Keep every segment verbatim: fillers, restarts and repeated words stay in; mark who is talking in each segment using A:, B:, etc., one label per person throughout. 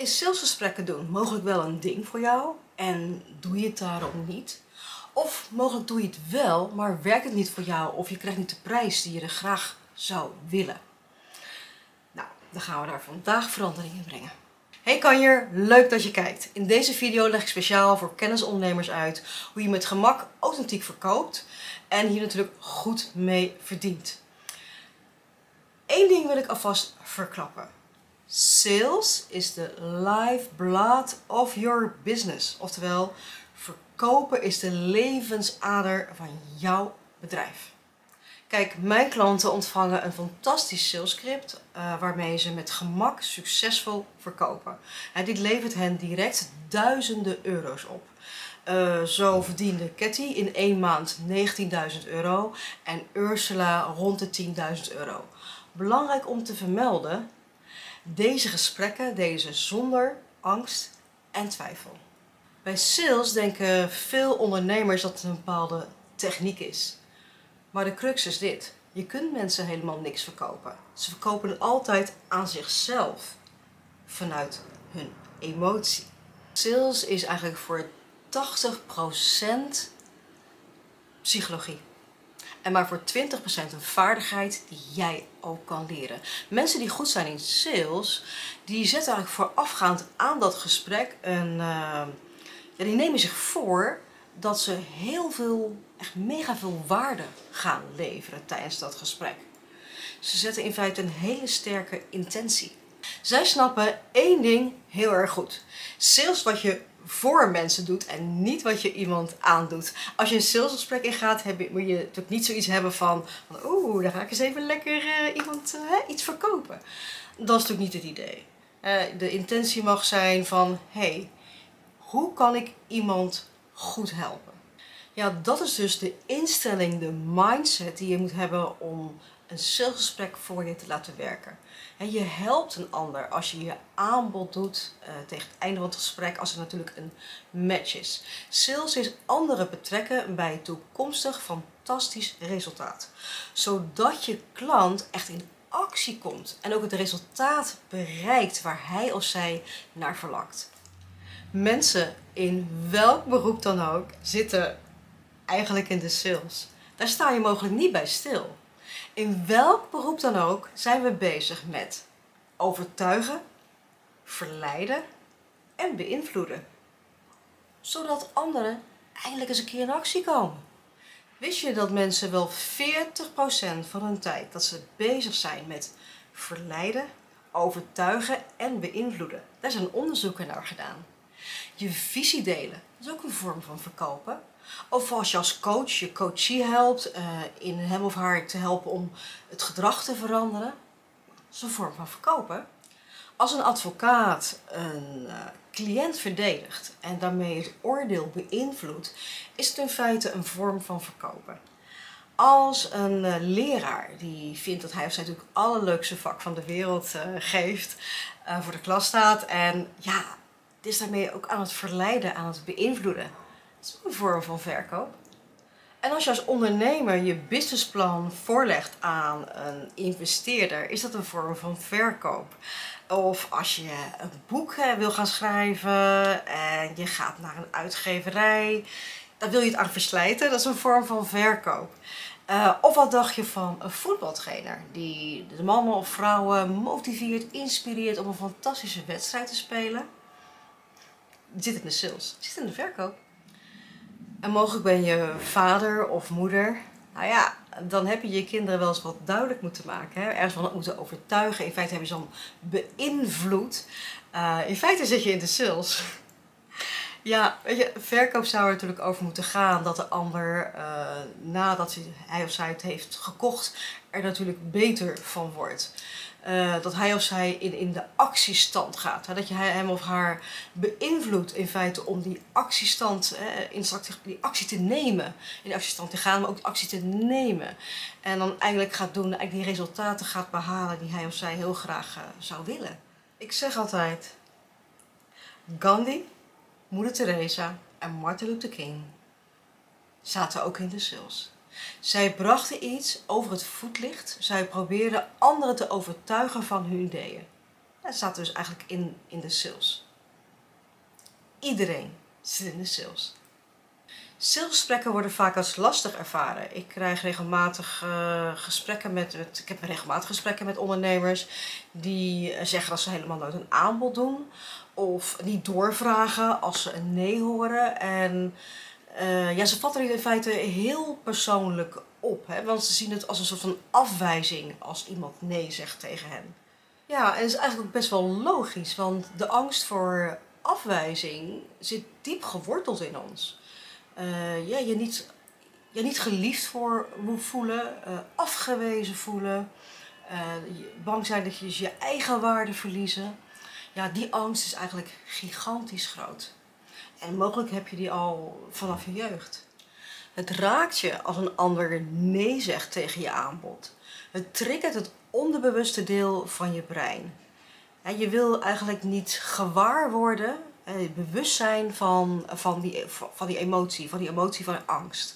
A: Is salesgesprekken doen mogelijk wel een ding voor jou en doe je het daarom niet? Of mogelijk doe je het wel, maar werkt het niet voor jou of je krijgt niet de prijs die je er graag zou willen? Nou, dan gaan we daar vandaag verandering in brengen. Hey kanjer, leuk dat je kijkt. In deze video leg ik speciaal voor kennisondernemers uit hoe je met gemak authentiek verkoopt en hier natuurlijk goed mee verdient. Eén ding wil ik alvast verklappen. Sales is de lifeblood of your business. Oftewel, verkopen is de levensader van jouw bedrijf. Kijk, mijn klanten ontvangen een fantastisch salesscript uh, waarmee ze met gemak succesvol verkopen. En dit levert hen direct duizenden euro's op. Uh, zo verdiende Ketty in één maand negentienduizend euro en Ursula rond de tienduizend euro. Belangrijk om te vermelden, deze gesprekken deden ze zonder angst en twijfel. Bij sales denken veel ondernemers dat het een bepaalde techniek is. Maar de crux is dit. Je kunt mensen helemaal niks verkopen. Ze verkopen het altijd aan zichzelf. Vanuit hun emotie. Sales is eigenlijk voor tachtig procent psychologie. En maar voor twintig procent een vaardigheid die jij ook kan leren. Mensen die goed zijn in sales, die zetten eigenlijk voorafgaand aan dat gesprek een, uh, ja, die nemen zich voor dat ze heel veel, echt mega veel waarde gaan leveren tijdens dat gesprek. Ze zetten in feite een hele sterke intentie. Zij snappen één ding heel erg goed. Sales wat je voor mensen doet en niet wat je iemand aandoet. Als je een salesgesprek ingaat, heb je, moet je natuurlijk niet zoiets hebben van, van oeh, dan ga ik eens even lekker uh, iemand uh, iets verkopen. Dat is natuurlijk niet het idee. Uh, de intentie mag zijn van, hé, hey, hoe kan ik iemand goed helpen? Ja, dat is dus de instelling, de mindset die je moet hebben om een salesgesprek voor je te laten werken. En je helpt een ander als je je aanbod doet uh, tegen het einde van het gesprek, als er natuurlijk een match is. Sales is anderen betrekken bij een toekomstig fantastisch resultaat. Zodat je klant echt in actie komt en ook het resultaat bereikt waar hij of zij naar verlangt. Mensen in welk beroep dan ook zitten eigenlijk in de sales. Daar sta je mogelijk niet bij stil. In welk beroep dan ook zijn we bezig met overtuigen, verleiden en beïnvloeden. Zodat anderen eindelijk eens een keer in actie komen. Wist je dat mensen wel veertig procent van hun tijd dat ze bezig zijn met verleiden, overtuigen en beïnvloeden? Daar zijn onderzoeken naar gedaan. Je visie delen, dat is ook een vorm van verkopen. Of als je als coach je coachie helpt uh, in hem of haar te helpen om het gedrag te veranderen. Dat is een vorm van verkopen. Als een advocaat een uh, cliënt verdedigt en daarmee het oordeel beïnvloedt, is het in feite een vorm van verkopen. Als een uh, leraar die vindt dat hij of zij natuurlijk het allerleukste vak van de wereld uh, geeft, uh, voor de klas staat en ja, het is daarmee ook aan het verleiden, aan het beïnvloeden. Dat is ook een vorm van verkoop. En als je als ondernemer je businessplan voorlegt aan een investeerder, is dat een vorm van verkoop. Of als je een boek wil gaan schrijven en je gaat naar een uitgeverij, dan wil je het aan verslijten, dat is een vorm van verkoop. Uh, of wat dacht je van een voetbaltrainer die de mannen of vrouwen motiveert, inspireert om een fantastische wedstrijd te spelen? Die zit in de sales, die zit in de verkoop. En mogelijk ben je vader of moeder. Nou ja, dan heb je je kinderen wel eens wat duidelijk moeten maken. Hè? Ergens van moeten overtuigen. In feite heb je ze dan beïnvloed. Uh, in feite zit je in de sales. Ja, weet je, verkoop zou er natuurlijk over moeten gaan dat de ander, uh, nadat hij of zij het heeft gekocht, er natuurlijk beter van wordt. Uh, dat hij of zij in, in de actiestand gaat. Hè? Dat je hem of haar beïnvloedt in feite om die actiestand, eh, in die actie te nemen. In de actiestand te gaan, maar ook de actie te nemen. En dan eigenlijk gaat doen, eigenlijk die resultaten gaat behalen die hij of zij heel graag uh, zou willen. Ik zeg altijd, Gandhi, Moeder Teresa en Martin Luther King zaten ook in de sales. Zij brachten iets over het voetlicht. Zij probeerden anderen te overtuigen van hun ideeën. Dat staat dus eigenlijk in, in de sales. Iedereen zit in de sales. Salesgesprekken worden vaak als lastig ervaren. Ik krijg regelmatig uh, gesprekken met, met, ik heb regelmatig gesprekken met ondernemers die zeggen dat ze helemaal nooit een aanbod doen. Of niet doorvragen als ze een nee horen. En uh, ja, ze vatten het in feite heel persoonlijk op. Hè? Want ze zien het als een soort van afwijzing als iemand nee zegt tegen hen. Ja, en dat is eigenlijk ook best wel logisch. Want de angst voor afwijzing zit diep geworteld in ons. Uh, ja, je, niet, je niet geliefd voor voelen, uh, afgewezen voelen, uh, bang zijn dat je je eigen waarde verliezen. Ja, die angst is eigenlijk gigantisch groot. En mogelijk heb je die al vanaf je jeugd. Het raakt je als een ander nee zegt tegen je aanbod. Het triggert het onderbewuste deel van je brein. En je wil eigenlijk niet gewaar worden, het bewustzijn van, van, die, van die emotie, van die emotie van angst.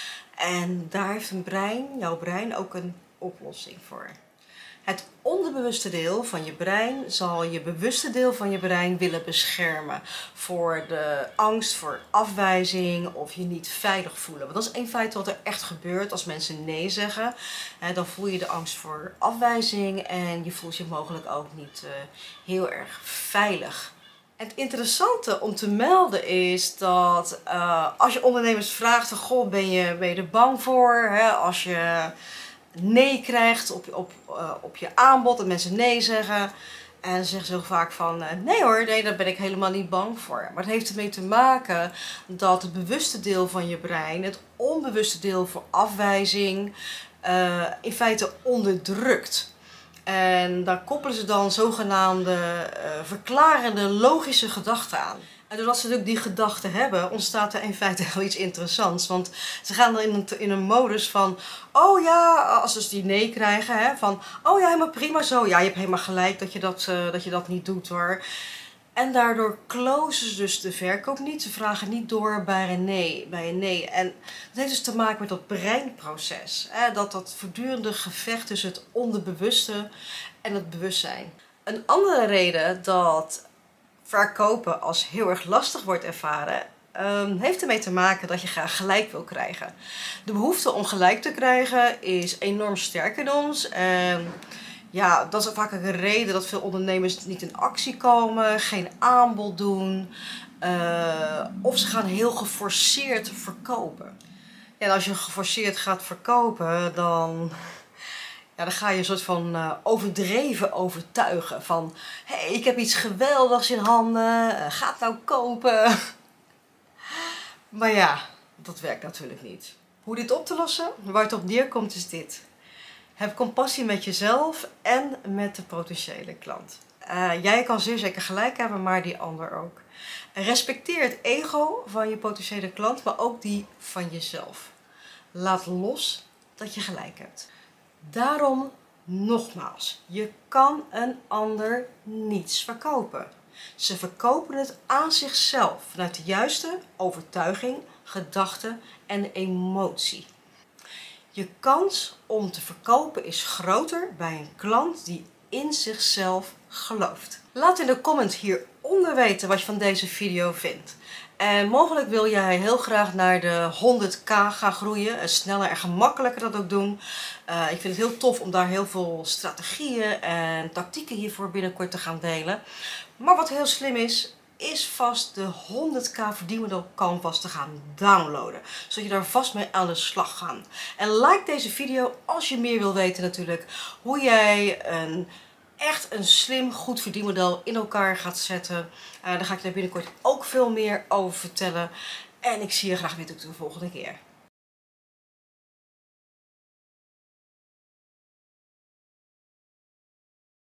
A: En daar heeft een brein, jouw brein, ook een oplossing voor. Het onderbewuste deel van je brein zal je bewuste deel van je brein willen beschermen voor de angst voor afwijzing of je niet veilig voelen. Want dat is in feite wat er echt gebeurt als mensen nee zeggen. Dan voel je de angst voor afwijzing en je voelt je mogelijk ook niet heel erg veilig. Het interessante om te melden is dat uh, als je ondernemers vraagt, goh, ben je, ben je er bang voor? Hè? Als je nee krijgt op, op, uh, op je aanbod en mensen nee zeggen. En ze zeggen zo vaak van, uh, nee hoor, nee, daar ben ik helemaal niet bang voor. Maar het heeft ermee te maken dat het bewuste deel van je brein, het onbewuste deel voor afwijzing, uh, in feite onderdrukt. En daar koppelen ze dan zogenaamde uh, verklarende logische gedachten aan. En doordat ze natuurlijk die gedachten hebben, ontstaat er in feite heel iets interessants. Want ze gaan dan in een, in een modus van, oh ja, als ze dus die nee krijgen, hè, van, oh ja, helemaal prima zo. Ja, je hebt helemaal gelijk dat je dat, uh, dat je dat niet doet hoor. En daardoor closen ze dus de verkoop niet. Ze vragen niet door bij een nee. Bij een nee. En dat heeft dus te maken met dat breinproces. Hè? Dat dat voortdurende gevecht tussen het onderbewuste en het bewustzijn. Een andere reden dat verkopen als heel erg lastig wordt ervaren, um, heeft ermee te maken dat je graag gelijk wil krijgen. De behoefte om gelijk te krijgen is enorm sterk in ons. En ja, dat is vaak een reden dat veel ondernemers niet in actie komen, geen aanbod doen, uh, of ze gaan heel geforceerd verkopen. Ja, en als je geforceerd gaat verkopen, dan, ja, dan ga je een soort van uh, overdreven overtuigen van, hé, hey, ik heb iets geweldigs in handen, uh, ga het nou kopen. Maar ja, dat werkt natuurlijk niet. Hoe dit op te lossen, waar het op neerkomt, is dit. Heb compassie met jezelf en met de potentiële klant. Uh, jij kan zeer zeker gelijk hebben, maar die ander ook. Respecteer het ego van je potentiële klant, maar ook die van jezelf. Laat los dat je gelijk hebt. Daarom nogmaals, je kan een ander niets verkopen. Ze verkopen het aan zichzelf vanuit de juiste overtuiging, gedachte en emotie. Je kans om te verkopen is groter bij een klant die in zichzelf gelooft. Laat in de comments hieronder weten wat je van deze video vindt. En mogelijk wil jij heel graag naar de honderd k gaan groeien. En sneller en gemakkelijker dat ook doen. Uh, ik vind het heel tof om daar heel veel strategieën en tactieken hiervoor binnenkort te gaan delen. Maar wat heel slim is, is vast de honderd k verdienmodel Canvas te gaan downloaden. Zodat je daar vast mee aan de slag gaat. En like deze video als je meer wil weten natuurlijk hoe jij een echt een slim, goed verdienmodel in elkaar gaat zetten. Uh, daar ga ik daar binnenkort ook veel meer over vertellen. En ik zie je graag weer tot de volgende keer.